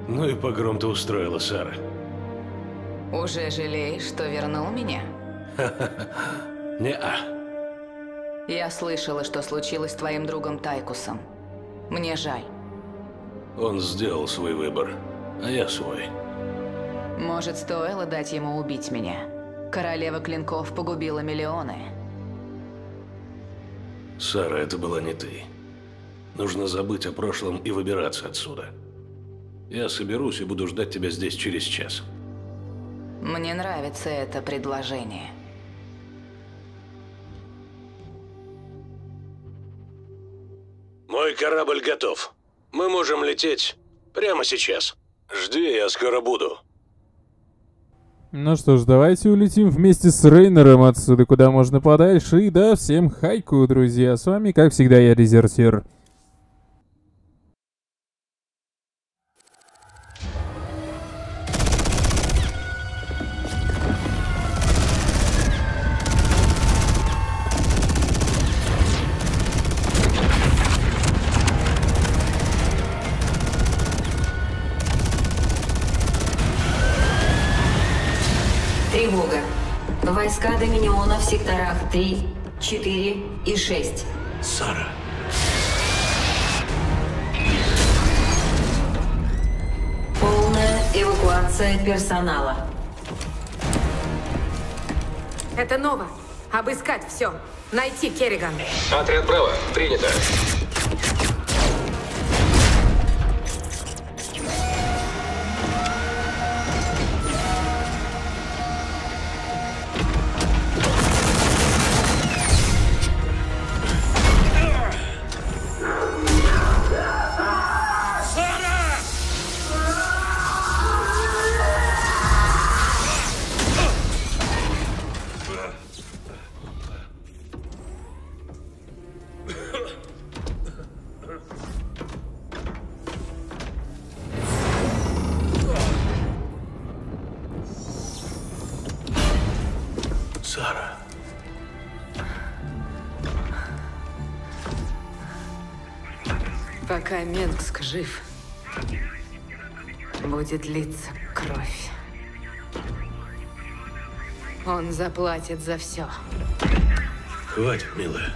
Ну и погром ты устроила, Сара. Уже жалеешь, что вернул меня? Не-а. Я слышала, что случилось с твоим другом Тайкусом. Мне жаль. Он сделал свой выбор, а я свой. Может, стоило дать ему убить меня? Королева Клинков погубила миллионы. Сара, это была не ты. Нужно забыть о прошлом и выбираться отсюда. Я соберусь и буду ждать тебя здесь через час. Мне нравится это предложение. Мой корабль готов. Мы можем лететь прямо сейчас. Жди, я скоро буду. Ну что ж, давайте улетим вместе с Рейнером отсюда, куда можно подальше. И да, всем хайку, друзья. С вами, как всегда, я Дезертир. Тревога. Войска Доминиона в секторах 3, 4 и 6. Сара. Полная эвакуация персонала. Это Нова. Обыскать все. Найти Керриган. Отряд Браво, принято. Сара. Пока Менгск жив, будет литься кровь. Он заплатит за все. Хватит, милая.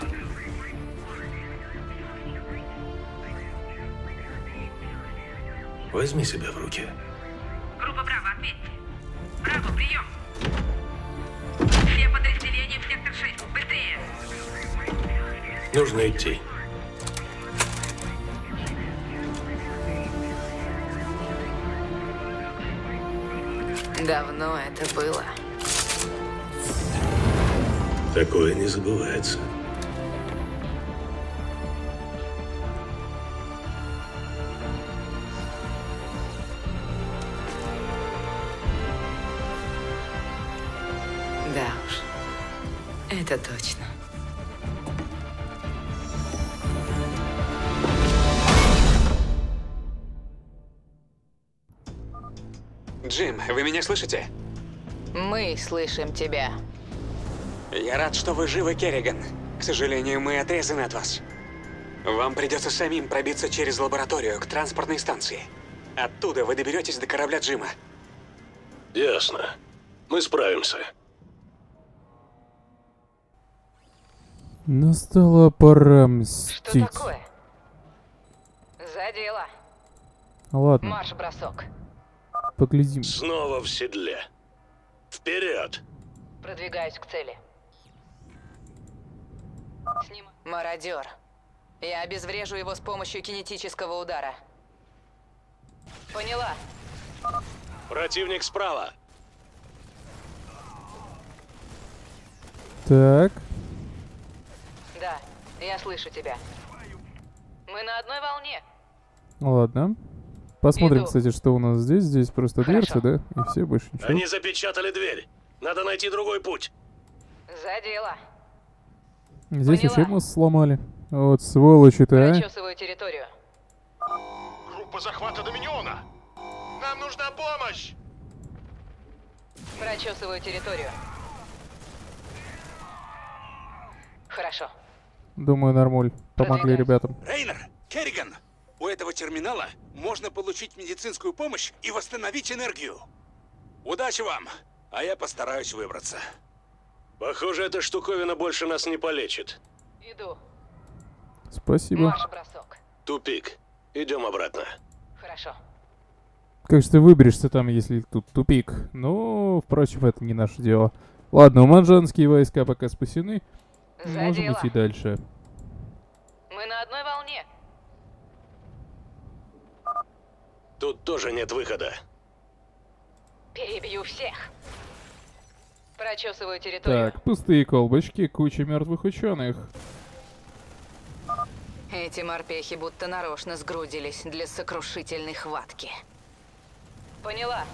Возьми себя в руки. Группа Браво, ответьте. Браво, прием. Все подразделения в сектор 6. Быстрее. Нужно идти. Давно это было. Такое не забывается. Да уж. Это точно. Джим, вы меня слышите? Мы слышим тебя. Я рад, что вы живы, Керриган. К сожалению, мы отрезаны от вас. Вам придется самим пробиться через лабораторию к транспортной станции. Оттуда вы доберетесь до корабля Джима. Ясно. Мы справимся. Настала пора Что мстить. такое? За дело. Ладно, Марш-бросок. поглядим. Снова в седле. Вперед! Продвигаюсь к цели. Мародер. Я обезврежу его с помощью кинетического удара. Поняла. Противник справа. Так, Да, я слышу тебя. Мы на одной волне. ладно. Посмотрим, Иду. кстати, что у нас здесь. Здесь просто Хорошо. дверца, да? И все, больше ничего. Они запечатали дверь. Надо найти другой путь. За дело. Здесь Поняла. вообще мост сломали. Вот сволочи-то, а. Прочесываю территорию. Группа захвата Доминиона! Нам нужна помощь! Прочесываю территорию. Хорошо. Думаю, нормуль. Помогли Продвигаюсь. ребятам. Рейнер! Керриган! У этого терминала можно получить медицинскую помощь и восстановить энергию. Удачи вам, а я постараюсь выбраться. Похоже, эта штуковина больше нас не полечит. Иду. Спасибо. Бросок. Тупик. Идем обратно. Хорошо. Как же ты выберешься там, если тут тупик? Ну, впрочем, это не наше дело. Ладно, уманжанские войска пока спасены. Можем идти дальше. Мы на одной волне. Тут тоже нет выхода. Перебью всех. Прочесываю территорию. Так, пустые колбочки, куча мертвых ученых. Эти морпехи будто нарочно сгрудились для сокрушительной хватки. Поняла.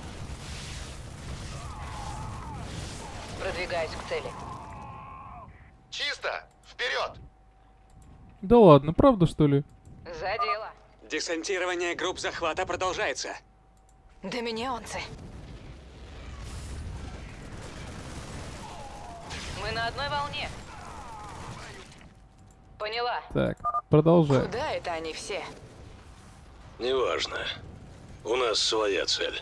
Продвигаюсь к цели. Чисто! Вперед! Да ладно, правда что ли? За дело. Десантирование групп захвата продолжается. Доминионцы. Мы на одной волне. Поняла. Так, продолжай. Куда это они все? Неважно. У нас своя цель.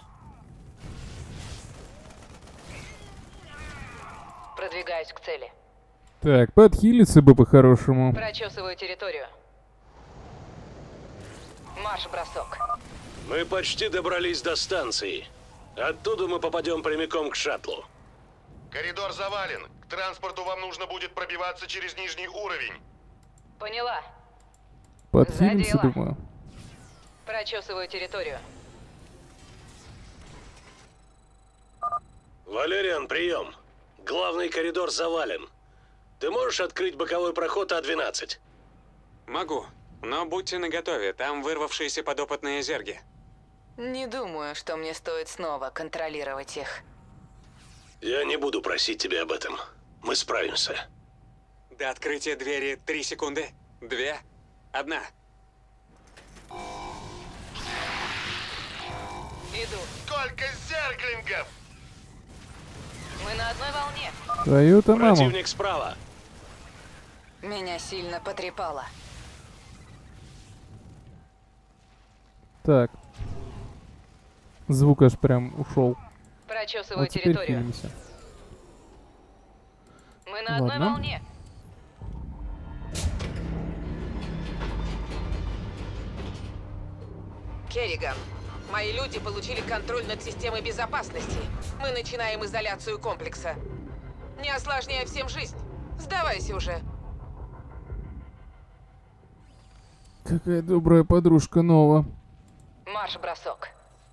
Продвигаюсь к цели. Так, подхилиться бы по-хорошему. Прочесываю территорию. Марш-бросок. Мы почти добрались до станции. Оттуда мы попадем прямиком к шаттлу. Коридор завален. К транспорту вам нужно будет пробиваться через нижний уровень. Поняла. Подхилимся, За дело. думаю. Прочесываю территорию. Валериан, прием. Главный коридор завален. Ты можешь открыть боковой проход А-12? Могу, но будьте наготове, там вырвавшиеся подопытные зерги. Не думаю, что мне стоит снова контролировать их. Я не буду просить тебя об этом. Мы справимся. До открытия двери 3 секунды. 2, 1. Иду. Сколько зерглингов! Мы на одной волне. Твою-то маму. Противник справа. Меня сильно потрепало. Так. Звук аж прям ушел. Прочесываю Вот теперь территорию. хилимся. Мы на одной Ладно. волне. Керриган, мои люди получили контроль над системой безопасности. Мы начинаем изоляцию комплекса. Не осложняя всем жизнь. Сдавайся уже. Какая добрая подружка Нова. Марш-бросок.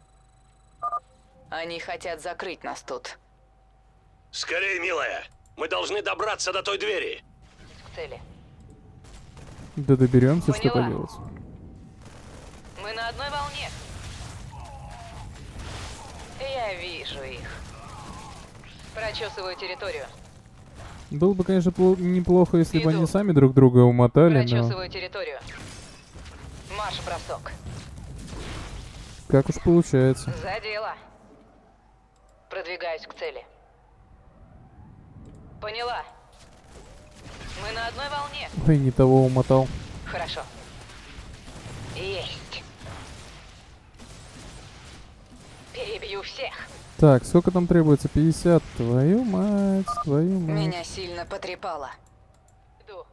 Они хотят закрыть нас тут. Скорее, милая. Мы должны добраться до той двери. К цели. Да доберемся, что Поняла. поделать. Мы на одной волне. Я вижу их. Прочесываю территорию. Было бы, конечно, неплохо, если бы Иду. они сами друг друга умотали, но Прочесываю территорию. Марш-бросок. как уж получается. За дело. Продвигаюсь к цели. Поняла. Мы на одной волне. Ой, не того умотал. Хорошо. Есть. Перебью всех. Так, сколько там требуется? 50. Твою мать, твою мать. Меня сильно потрепало. Иду.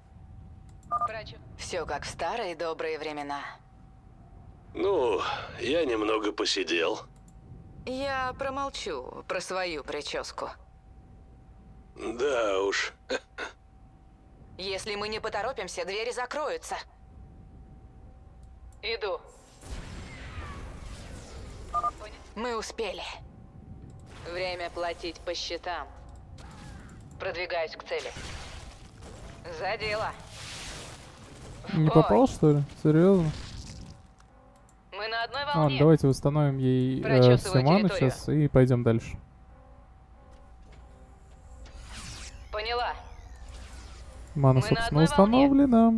Все как в старые добрые времена. Ну, я немного посидел. Я промолчу про свою прическу. Да уж. Если мы не поторопимся, двери закроются. Иду. Мы успели. Время платить по счетам. Продвигаюсь к цели. За дело. Не Ой. попал, что ли? Серьезно? Мы на одной Ладно, волне. давайте восстановим ей Прочесываю все маны территорию. сейчас и пойдем дальше. Поняла. Мана, Мы на собственно, одной волне. установлена.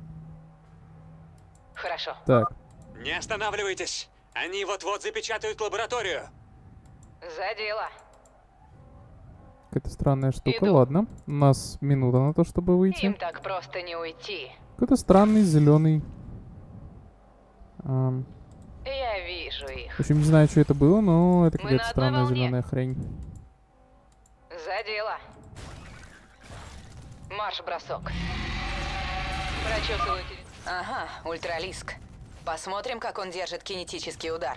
Хорошо. Так, Не останавливайтесь. Они вот-вот запечатают лабораторию. За дело. какая-то странная штука. Иду. Ладно, у нас минута на то, чтобы выйти. Им так просто не уйти. Какой-то странный зеленый Вижу их. В общем, не знаю, что это было, но это Мы какая-то на одной странная волне. зеленая хрень. За дело. Марш-бросок. Прочесываю территорию. Ага, ультралиск. Посмотрим, как он держит кинетический удар.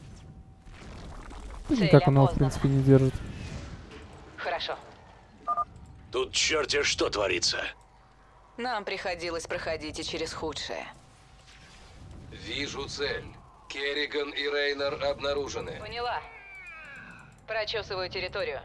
Цель Никак он его, в опознана. принципе, не держит. Хорошо. Тут черти что творится. Нам приходилось проходить и через худшее. Вижу цель. Керриган и Рейнер обнаружены. Поняла. Прочесываю территорию.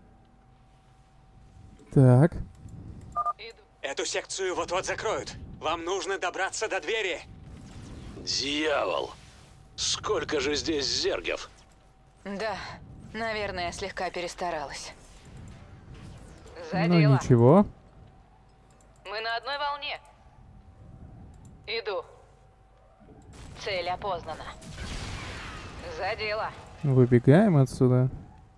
Так. Иду. Эту секцию вот-вот закроют. Вам нужно добраться до двери. Дьявол! Сколько же здесь зергов? Да, наверное, слегка перестаралась. За Ну дело. ничего. Мы на одной волне. Иду. Цель опознана. За дело. Выбегаем отсюда.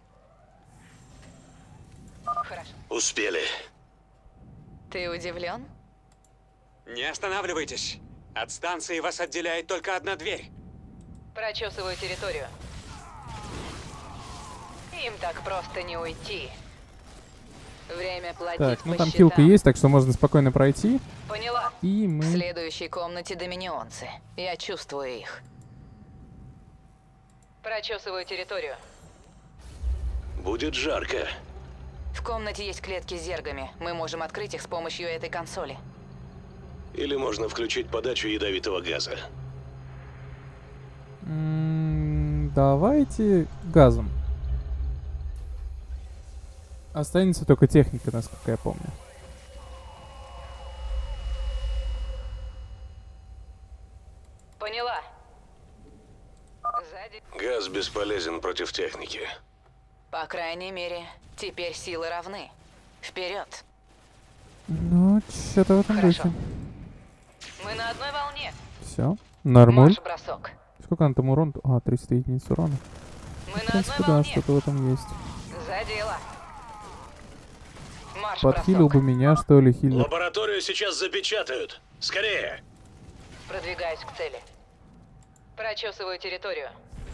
Хорошо. Успели. Ты удивлен? Не останавливайтесь. От станции вас отделяет только одна дверь. Прочесываю территорию. Им так просто не уйти. Время платить Так, ну по там счетам. хилка есть, так что можно спокойно пройти. Поняла. И В мы... следующей комнате доминионцы. Я чувствую их. Прочесываю территорию. Будет жарко. В комнате есть клетки с зергами. Мы можем открыть их с помощью этой консоли. Или можно включить подачу ядовитого газа. Давайте газом. Останется только техника, насколько я помню. Поняла. Сзади. Газ бесполезен против техники. По крайней мере, теперь силы равны. Вперед. Ну, что-то в этом Хорошо. духе. Мы на одной волне. Все. Нормуль. Марш-бросок. Сколько она там урон? А, 300 единиц урона. Мы В на принципе, одной да, волне. что-то в этом есть. За дело. Подхилил Марш-бросок. бы меня, что ли, хилер. Лабораторию сейчас запечатают. Скорее! Продвигаюсь к цели. Прочесываю территорию.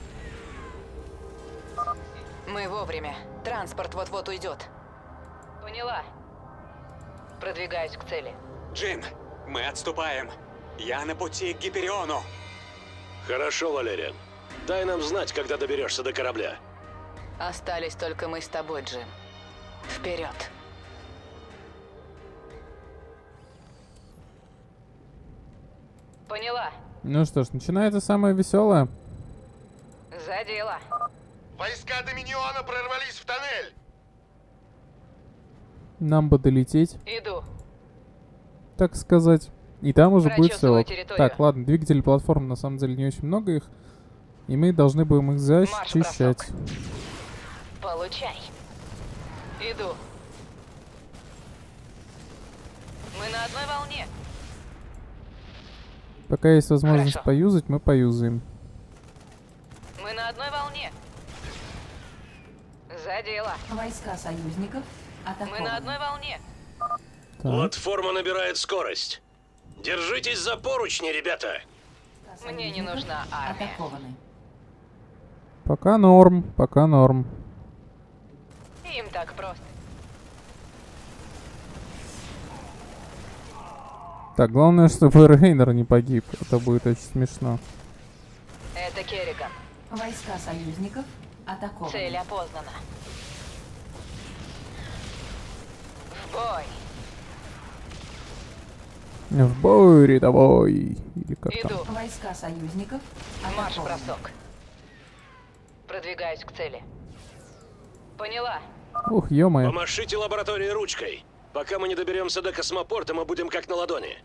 Мы вовремя. Транспорт вот-вот уйдет. Поняла. Продвигаюсь к цели. Джин, мы отступаем. Я на пути к Гипериону. Хорошо, Валериан. Дай нам знать, когда доберешься до корабля. Остались только мы с тобой, Джим. Вперед. Поняла. Ну что ж, начинается самое веселое. За дело. Войска Доминиона прорвались в тоннель. Нам бы долететь, Иду. так сказать. И там уже будет Прочесываю все. территорию. Так, ладно, двигателей платформ на самом деле не очень много их. И мы должны будем их защищать. Марш-бросок. Получай. Иду. Мы на одной волне. Пока есть возможность Хорошо. поюзать, мы поюзаем. Мы на одной волне. За дело. Войска союзников атакованы. Мы на одной волне. Так. Платформа набирает скорость. Держитесь за поручни, ребята. Войска Мне не союзников нужна армия. атакованы. Пока норм, пока норм. Им так просто. Так, главное, чтобы Рейнер не погиб. Это будет очень смешно. Это Керриган. Войска союзников атакованы. Цель опознана. В бой. В бой рядовой. Или как там. Иду. Войска союзников атакованы. Марш-бросок. Продвигаюсь к цели. Поняла. Ух, ё-моё. Помашите лаборатории ручкой. Пока мы не доберемся до космопорта, мы будем как на ладони.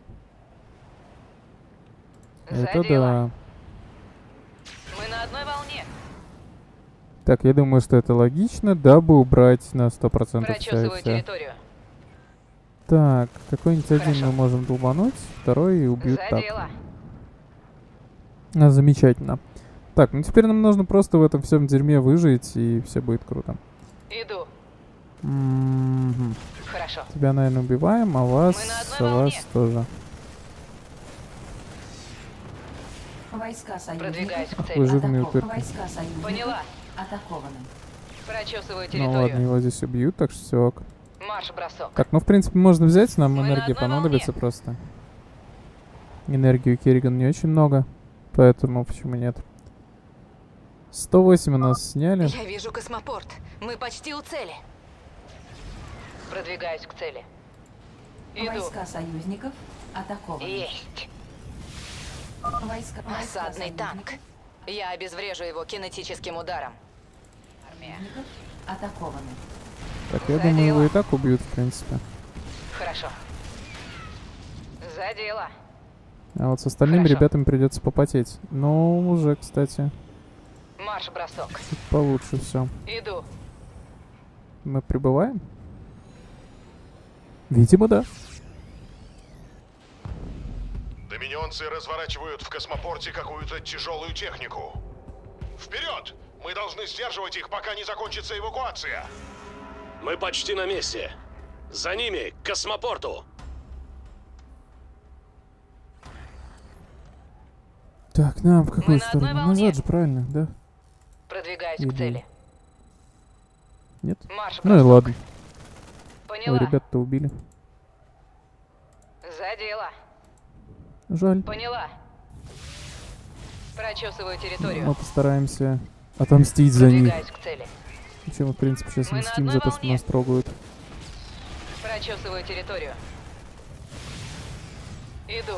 За Это дело. да. Мы на одной волне. Так, я думаю, что это логично, дабы убрать на 100% Прочесываю все. территорию. Так, какой-нибудь один Хорошо. мы можем долбануть, второй убьют За так. дело. Замечательно. Так, ну теперь нам нужно просто в этом всем дерьме выжить, и все будет круто. Иду. Мгм. Хорошо. Тебя, наверное, убиваем, а вас, Мы на одной а вас волне. тоже. Войска Продвигаюсь союзников. к Такой цели. жирный упырь. Войска союзников. Поняла. Атакованы. Прочесываю Ну ладно, территорию. его здесь убьют, так что все ок. Марш-бросок. Так, ну в принципе можно взять, нам Мы на энергии одной понадобится просто. Энергии у Керригана не очень много, поэтому почему нет. 108 у нас сняли. Я вижу космопорт. Мы почти у цели. Продвигаюсь к цели. Иду. Войска союзников атакованы. Есть. Войска Осадный танк. Я обезврежу его кинетическим ударом. союзников атакованы. Так, я думаю, его и так убьют, в принципе. Хорошо. За дело. А вот с остальными Хорошо. ребятами придется попотеть. Ну, уже, кстати, Марш-бросок. чуть получше все. Иду. Мы прибываем? Видимо, да. Доминионцы разворачивают в космопорте какую-то тяжелую технику. Вперед! Мы должны сдерживать их, пока не закончится эвакуация. Мы почти на месте. За ними, к космопорту. Так, нам в какую на одной сторону? волне. Назад же, правильно, да? Продвигаюсь Иду. к цели. Нет? Марш-бросок. Ну и ладно. Поняла. Ой, ребят-то убили. За дело. Жаль. Поняла. Прочесываю территорию. Мы постараемся отомстить за них. Продвигаюсь к цели. Чем мы, в принципе, сейчас Мы на мстим одной за то, что волне. нас трогают. Прочесываю территорию. Иду.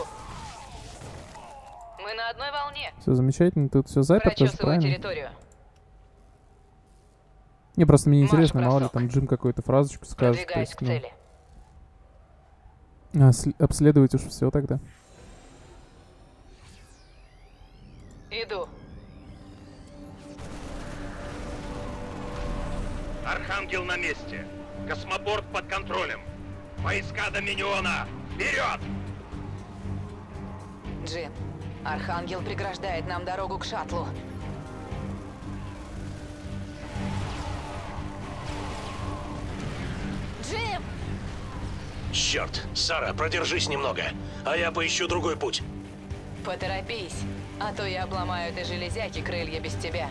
Мы на одной волне. Все замечательно, тут все заперто, же, Прочесываю правильно? территорию. Не, просто мне Марш, интересно, мало ли бросок. там Джим какую-то фразочку скажет. то Продвигаюсь есть, к ну, цели. обследовать уж все тогда. Иду. Архангел на месте. Космопорт под контролем. Войска Доминиона! Вперед! Джим, Архангел преграждает нам дорогу к шаттлу. Джим! Черт, Сара, продержись немного, а я поищу другой путь. Поторопись, а то я обломаю этой железяки крылья без тебя.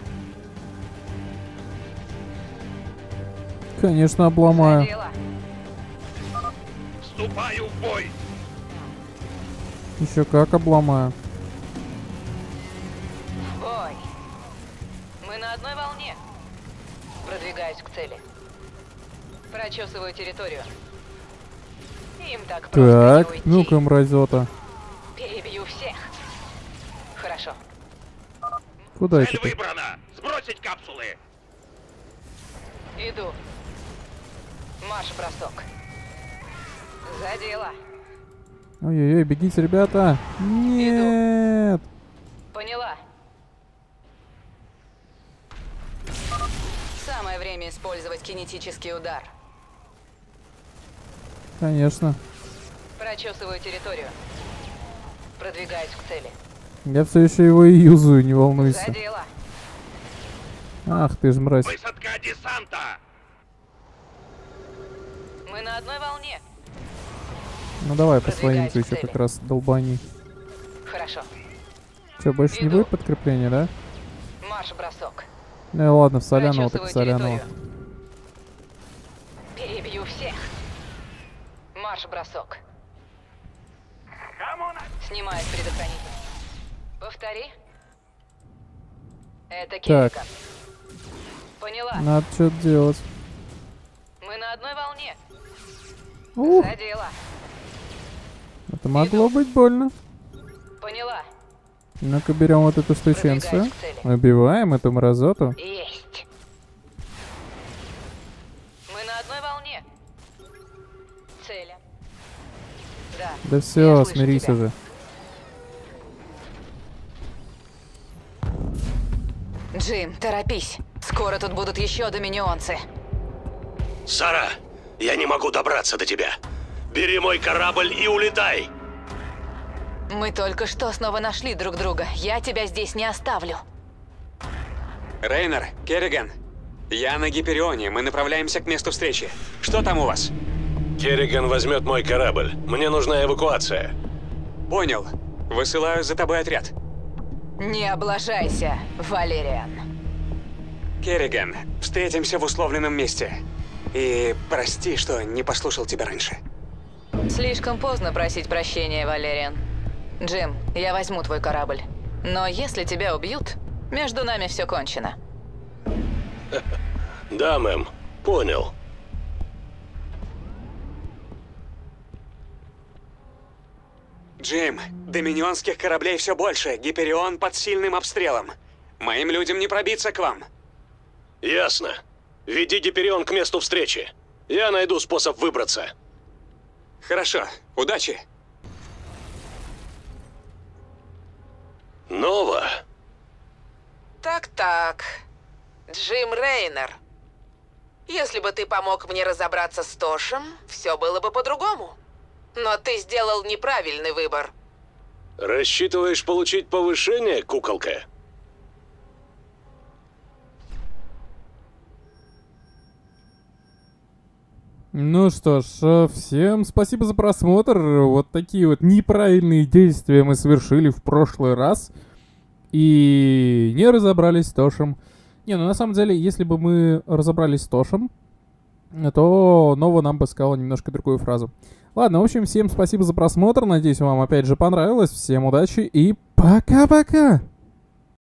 Конечно, За обломаю. дело. Вступаю в бой! Еще как обломаю. Бой. Мы на одной волне. Продвигаюсь к цели. Прочесываю территорию. Им так просто не Так, уйти. ну-ка, мразота. Перебью всех. Хорошо. Куда Цель это ты? выбрана! Сбросить капсулы! Иду. Марш-бросок. За дело. Ой-ой-ой, бегите, ребята. Нет. Поняла. Самое время использовать кинетический удар. Конечно. Прочесываю территорию. Продвигаюсь к цели. Я все еще его и юзаю, не За волнуйся. дело. Ах ты ж мразь. Высадка десанта! Мы на одной волне. Ну давай по Продвигаюсь своим-то к еще цели. как раз долбани. Хорошо. Че, больше не Иду. будет подкрепления, да? Марш-бросок. Ну и ладно, в Соляного так в Прочесываю Соляного. территорию. Перебью всех. Марш-бросок. Снимаю предохранитель. Повтори. Это Так. Керриган. Поняла. Надо что-то делать. Мы на одной волне. Ух, За дело. это могло быть больно. Поняла. Ну-ка берем вот эту штученцию. Продвигаюсь к цели. Убиваем эту мразоту. Есть. Мы на одной волне. Цели. Да. Да я все, слышу смирись тебя. уже. Джим, торопись. Скоро тут будут еще доминионцы. Сара, я не могу добраться до тебя. Бери мой корабль и улетай. Мы только что снова нашли друг друга. Я тебя здесь не оставлю. Рейнер, Керриган, я на Гиперионе. Мы направляемся к месту встречи. Что там у вас? Керриган возьмет мой корабль. Мне нужна эвакуация. Понял. Высылаю за тобой отряд. Не облажайся, Валериан. Керриган, встретимся в условленном месте. И прости, что не послушал тебя раньше. Слишком поздно просить прощения, Валериан. Джим, я возьму твой корабль. Но если тебя убьют, между нами все кончено. Да, мэм. Понял. Джим, доминионских кораблей все больше. Гиперион под сильным обстрелом. Моим людям не пробиться к вам. Ясно. Веди Гиперион к месту встречи. Я найду способ выбраться. Хорошо. Удачи. Нова. Так-так. Джим Рейнер. Если бы ты помог мне разобраться с Тошем, все было бы по-другому. Но ты сделал неправильный выбор. Рассчитываешь получить повышение, куколка? Ну что ж, всем спасибо за просмотр. Вот такие вот неправильные действия мы совершили в прошлый раз. И не разобрались с Тошем. Не, ну на самом деле, если бы мы разобрались с Тошем, то Нова нам бы сказала немножко другую фразу. Ладно, в общем, всем спасибо за просмотр. Надеюсь, вам опять же понравилось. Всем удачи и пока-пока!